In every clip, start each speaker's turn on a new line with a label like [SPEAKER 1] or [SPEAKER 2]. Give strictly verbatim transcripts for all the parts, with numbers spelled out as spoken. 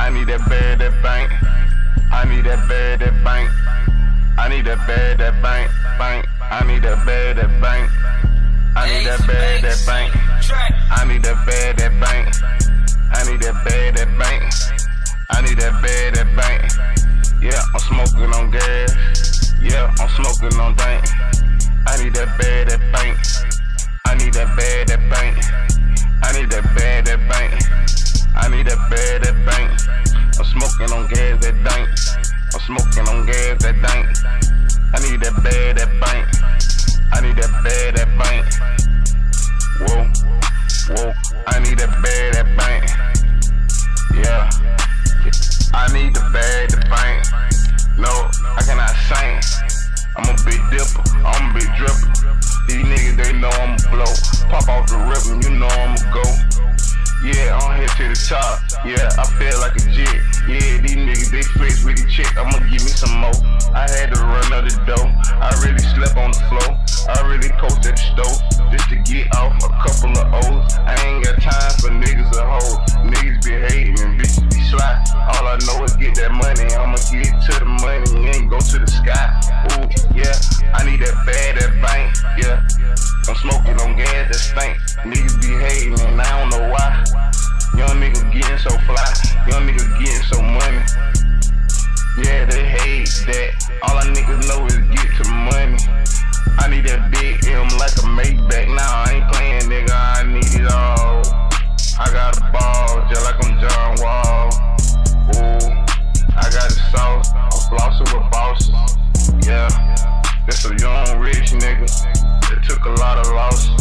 [SPEAKER 1] I need that bad, that bank. I need that bad, that bank. I need that bad, that bank, bank. I need that bad, that bank. I need that bad, that bank. I need that bad, that bank. I need that bad, that bank. I need that bad, that bank. Yeah, I'm smoking on gas. Yeah, I'm smoking on dank. I need that bad, that bank. I need that bad, that bank. I need that bad, that bank. I need that bad, that bank. I'm smoking on gas, that dank. I'm smoking on gas, that dank. I need that bad, that bank. I need that bad, that bank. Whoa, whoa. I need that bad, that bank. Yeah. I need the bad, the bank. No, I cannot sing. I'm a big dipper, I'm a big dripper. These niggas, they know I'ma blow. Pop off the ribbon, you know I'ma go. Yeah, I'm here to the top. Yeah, I feel like a jet. Yeah, these niggas, they flex with the chick. I'ma give me some more. I had to run out the door. I really slept on the floor. I really coached at the stove just to get off a couple of O's. I ain't got time for niggas to hold. Niggas be hating and bitches be sly. All I know is get that money. I'ma get to the money and go to the sky. Ooh, yeah, I need that bad, that bank. Yeah, I'm smoking on gas that stink. Niggas be hating and I don't know why. Young niggas getting so fly. Young niggas getting so money. Yeah, they hate that. All I niggas know is get to money. I need that big M like a Maybach. Nah, I ain't playing, nigga. I need it all. I got a ball just like I'm John Wall. Ooh, I got the sauce. I'm flossing with bosses. Yeah, that's a young rich nigga that took a lot of losses.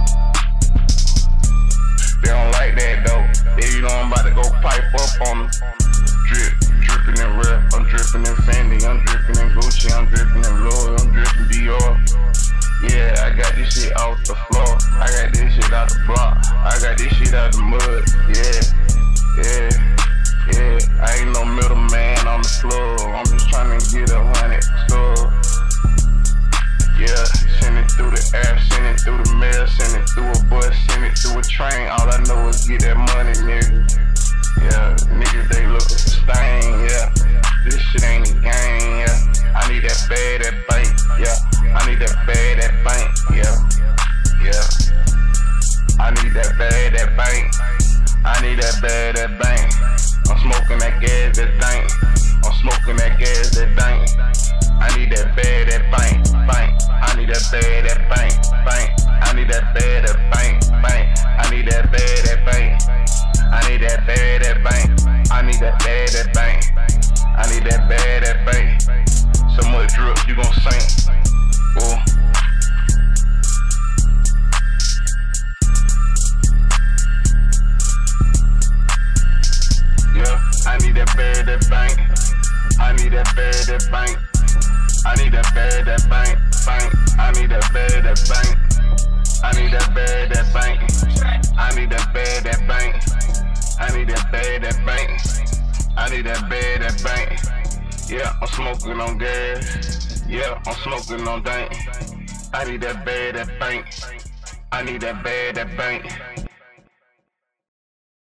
[SPEAKER 1] They don't like that though. They you know I'm about to go pipe up on them. Drip, dripping in Rep, I'm dripping in Fendi, I'm dripping in Gucci, I'm dripping in Louis, I'm dripping Dior. Yeah, I got this shit off the floor. I got this shit out the block. I got this shit out the mud. Yeah, yeah, yeah. I ain't no middleman on the floor. I'm just trying to get a hundred store. Yeah, send it through the air, send it through the mail, send it through a bus, send it through a train. All I know is get that money, nigga. Yeah, niggas, they looking for stain, yeah. This shit ain't a game, yeah. I need that bad, that bank, yeah. I need that bad, that bank, yeah. Yeah. I need that bad, that bank. I need that bad, that bank. I'm smoking that gas, that dank. I'm smoking that gas, that dank. I need that bad, that bank, bank. I need that bad, that bank, bank. I need that bad, that bank, bank. I need that bad, that bank. I need that bad, that bank. I need that bad, that bank. I need that bad, that bank. So much drip, you gon' sink. Ooh. Yeah, I need that bad, that bank. I need that bad, that bank. I need that bad, that bank, bank. I need that bad, that bank. I need that bad, that bank. I need that bad, that bank. I need that bad, that bank. I need that bad, that bank. Yeah, I'm smoking on gas. Yeah, I'm smoking on dank. I need that bad, that bank. I need that bad, that bank.